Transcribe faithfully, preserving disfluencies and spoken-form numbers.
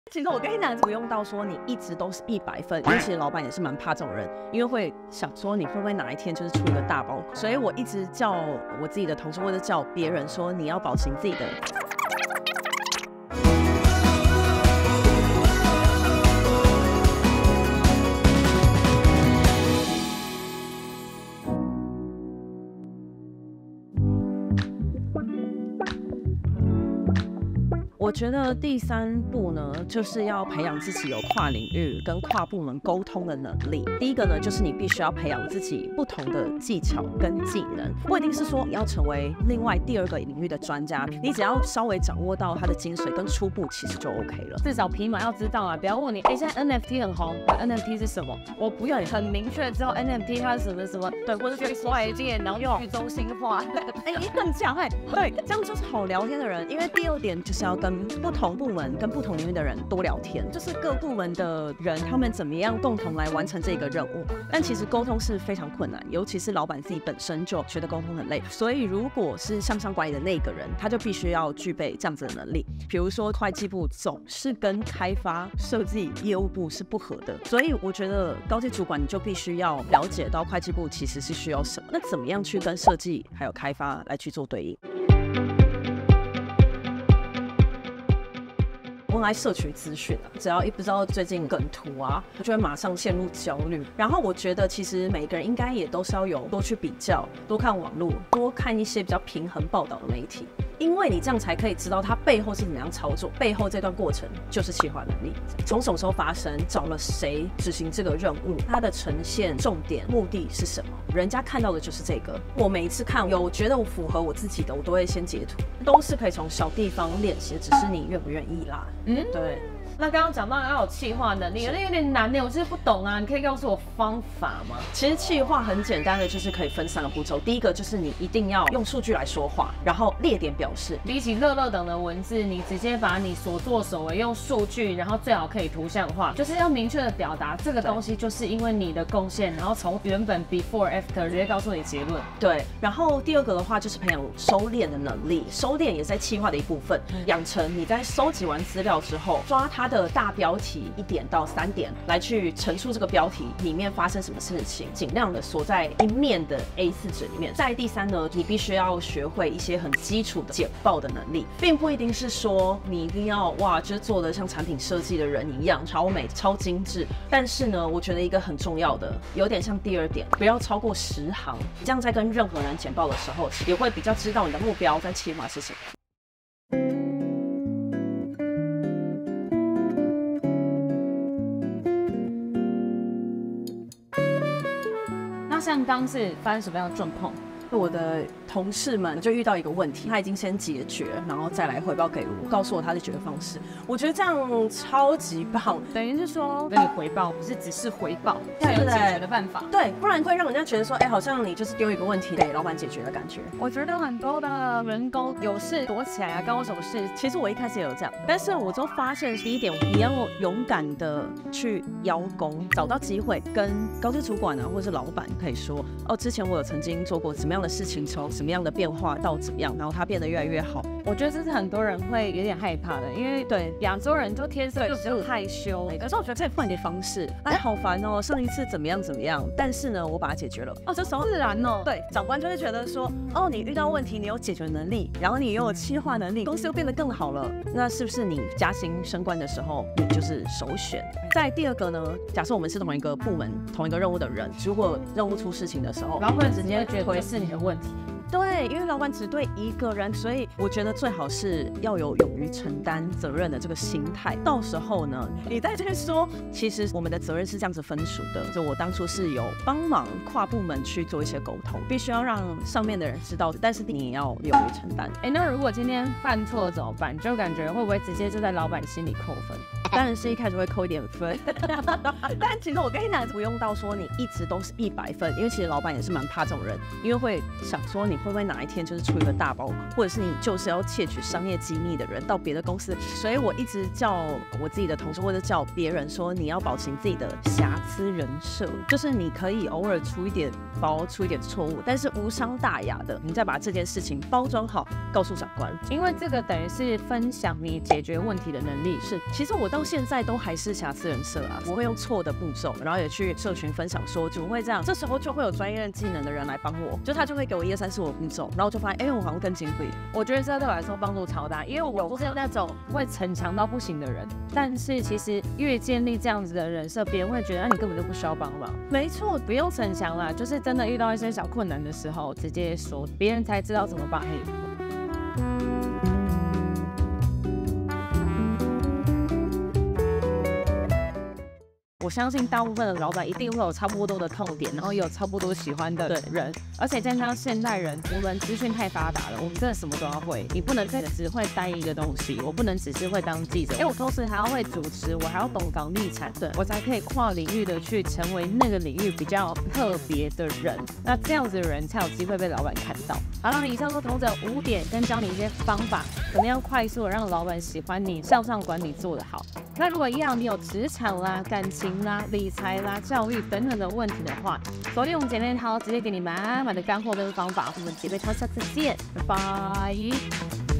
其实我跟你讲，不用到说你一直都是一百分，因为其实老板也是蛮怕这种人，因为会想说你会不会哪一天就是出一个大包，所以我一直叫我自己的同事或者叫别人说你要保持你自己的。我觉得第三步呢，就是要培养自己有跨领域跟跨部门沟通的能力。第一个呢，就是你必须要培养自己不同的技巧跟技能，不一定是说你要成为另外第二个领域的专家，你只要稍微掌握到它的精髓跟初步，其实就 OK 了。 至少皮毛要知道啊，不要问你，哎、欸，现在 N F T 很红 ，N F T 是什么？我不要很明确知道 N F T 它是什么什么，对，或者是区块链，然后去中心化。 哎、欸，你很强哎，对，这样就是好聊天的人。因为第二点就是要跟不同部门、跟不同领域的人多聊天，就是各部门的人他们怎么样共同来完成这个任务。但其实沟通是非常困难，尤其是老板自己本身就觉得沟通很累，所以如果是向上管理的那个人，他就必须要具备这样子的能力。比如说会计部总是跟开发、设计、业务部是不合的，所以我觉得高阶主管你就必须要了解到会计部其实是需要什么，那怎么样去跟设计还有开发来去做对应。我很爱摄取资讯啊，只要一不知道最近梗图啊，我就会马上陷入焦虑。然后我觉得其实每个人应该也都是要有多去比较，多看网络，多看一些比较平衡报道的媒体。因为你这样才可以知道它背后是怎么样操作，背后这段过程就是企划能力，从什么时候发生，找了谁执行这个任务，它的呈现重点目的是什么，人家看到的就是这个。我每一次看有觉得我符合我自己的，我都会先截图，都是可以从小地方练习，只是你愿不愿意啦。嗯，对。 那刚刚讲到要有企划能力，那有点难呢，我就是不懂啊，你可以告诉我方法吗？ 其实企划很简单的，就是可以分三个步骤。第一个就是你一定要用数据来说话，然后列点表示。 比起乐乐等的文字，你直接把你所作所为用数据，然后最好可以图像化，就是要明确的表达这个东西就是因为你的贡献，然后从原本 before after 直接告诉你结论。 对，然后第二个的话就是培养收敛的能力，收敛也是在企划的一部分，养成你在收集完资料之后，抓它的大标题一点到三点来去陈述这个标题里面发生什么事情，尽量的锁在一面的 A 四 纸里面。再第三呢，你必须要学会一些很基础的简报的能力，并不一定是说你一定要哇，就是做的像产品设计的人一样超美超精致。但是呢，我觉得一个很重要的，有点像第二点，不要超过十行，这样在跟任何人简报的时候，也会比较知道你的目标跟企划是什么。 像刚是发生什么样的状况？ 我的同事们就遇到一个问题，他已经先解决，然后再来汇报给我，告诉我他的解决方式。我觉得这样超级棒， 等于是说跟你回报，不是只是回报，要有解决的办法。 对，不然会让人家觉得说，哎、欸，好像你就是丢一个问题给老板解决的感觉。 我觉得很多的人工有事躲起来啊，干我什么事？ 其实我一开始也有这样，但是我就发现第一点，你要勇敢的去邀功，找到机会跟高阶主管啊，或者是老板可以说，哦，之前我有曾经做过怎么样的事情，从什么样的变化到怎么样，然后它变得越来越好。 我觉得这是很多人会有点害怕的，因为对亚洲人就天生就比较害羞。 可是我觉得可以换一个方式，哎，好烦哦，上一次怎么样怎么样，但是呢，我把它解决了。哦，这时候自然哦， 对，长官就会觉得说，哦，你遇到问题，你有解决能力，然后你又有企划能力，公司又变得更好了，那是不是你加薪升官的时候，你就是首选？再第二个呢，假设我们是同一个部门、同一个任务的人，如果任务出事情的时候， 老板直接觉得是你的问题。 对，因为老板只对一个人，所以我觉得最好是要有勇于承担责任的这个心态。到时候呢，你再去说，其实我们的责任是这样子分属的。就我当初是有帮忙跨部门去做一些沟通，必须要让上面的人知道，但是你也要勇于承担。 哎，那如果今天犯错怎么办？就感觉会不会直接就在老板心里扣分？ 当然是一开始会扣一点分，但其实我跟你讲，不用到说你一直都是一百分，因为其实老板也是蛮怕这种人，因为会想说你会不会哪一天就是出一个大包，或者是你就是要窃取商业机密的人到别的公司。所以我一直叫我自己的同事或者叫别人说，你要保持你自己的瑕疵人设，就是你可以偶尔出一点包，出一点错误，但是无伤大雅的，你再把这件事情包装好，告诉长官。 因为这个等于是分享你解决问题的能力。 是，其实我当到现在都还是瑕疵人设啊，我会用错的步骤，然后也去社群分享说怎么会这样，这时候就会有专业技能的人来帮我，就他就会给我一二三四五的步骤，然后我就发现，哎、欸，我好像更精不一。 我觉得这对我来说帮助超大，因为我不是那种会逞强到不行的人，但是其实越建立这样子的人设，别人会觉得，啊，你根本就不需要帮忙。没错，不用逞强啦，就是真的遇到一些小困难的时候，直接说，别人才知道怎么帮你。我相信大部分的老板一定会有差不多的痛点，然后也有差不多喜欢的人，而且再加上现代人，我们资讯太发达了，我们真的什么都要会。你不能只会单一个东西，我不能只是会当记者，哎，我同时还要会主持，我还要懂房地产，对我才可以跨领域的去成为那个领域比较特别的人。那这样子的人才有机会被老板看到。好了，以上说同这五点，跟教你一些方法，怎么样快速的让老板喜欢你，向上管理做得好。那如果一样，你有职场啦、感情啦、理财啦、教育等等的问题的话，锁定我们姐妹淘，直接给你满满的干货跟方法。我们姐妹淘下次见，拜拜。